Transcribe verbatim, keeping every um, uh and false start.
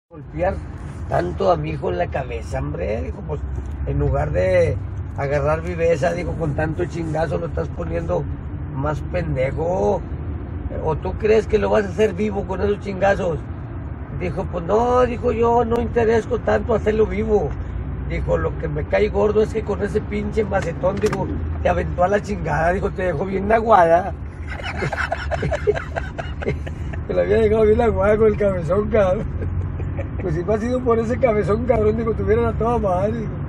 golpear tanto a mi hijo en la cabeza, hombre. Dijo, pues en lugar de agarrar viveza, dijo, con tanto chingazo lo estás poniendo más pendejo. ¿O tú crees que lo vas a hacer vivo con esos chingazos? Dijo, pues no, dijo, yo no interesco tanto hacerlo vivo. Dijo, lo que me cae gordo es que con ese pinche macetón, dijo, te aventó a la chingada, dijo, te dejó bien aguada. Te la había dejado bien aguada con el cabezón, cabrón. Pues si no ha sido por ese cabezón, cabrón, digo, tuvieran a toda madre, digo.